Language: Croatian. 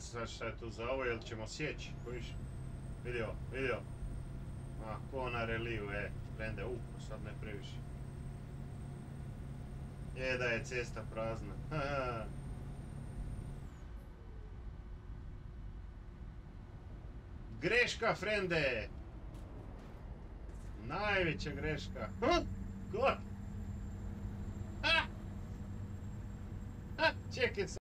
se sad šta je tu za ovo, jel ćemo sjeći, kojiš? Vidio. A, ko na reliju, frende, sad ne previše. Da je cesta prazna. Greška, frende! Najveća greška. God! Čekaj se.